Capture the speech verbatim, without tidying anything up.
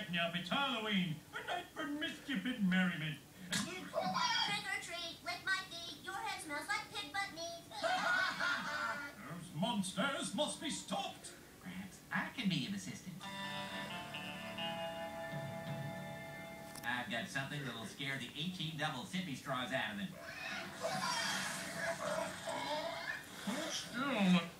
lighten up. It's Halloween, a night for mischief and merriment. Trick or treat, lick my feet. Your head smells like pig butt meat. Those monsters must be stopped. Perhaps I can be an assistant. I've got something that'll scare the H E double sippy straws out of them. Still.